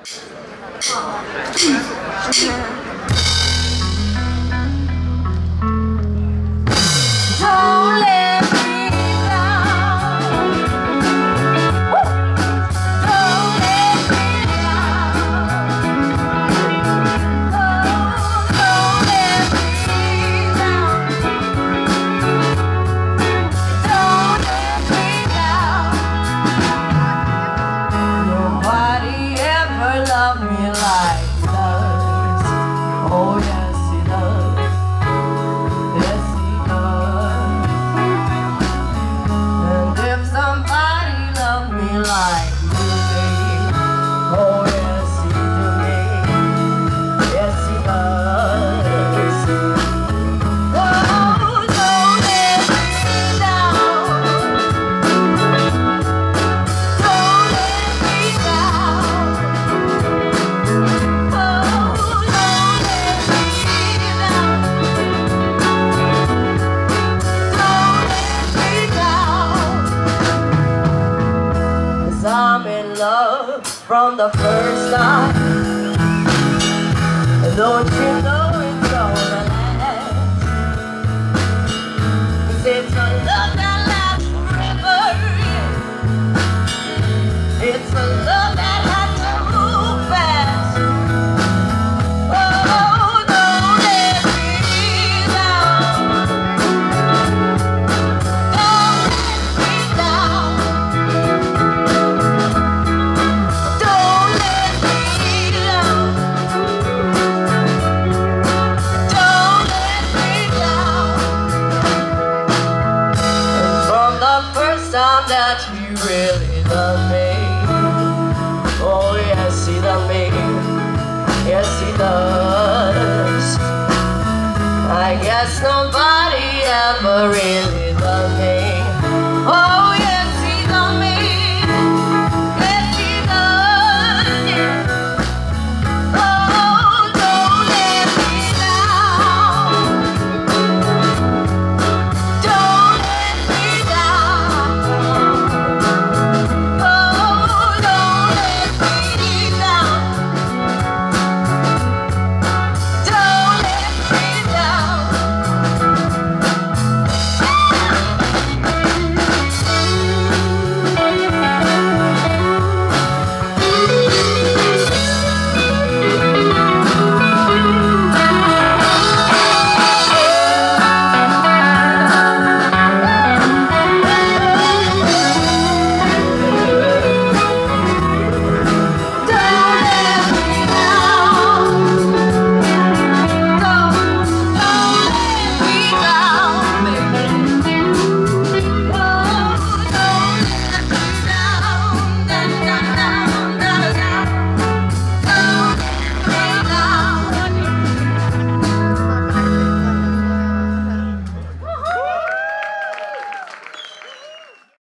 Don't let me down. Don't let me down. Oh, don't let me down. Don't let me down. Nobody ever loved me like he does. Oh yes, he does. Yes, he does. And if somebody loved me like you do, oh yes, he do me. Yes, he does. Oh, don't let me down. Don't let me down. Oh, don't let me down. Don't let me down. 'Cause I'm in love from the first time. And don't you know it's gonna last? 'Cause it's a love that lasts forever. It's a love that has to move fast. Oh, don't let me down. Don't let me down. Don't let me down. Don't let me down. And from the first time that you really loved me, oh yes, he loved me. Yes, he does. I guess nobody ever really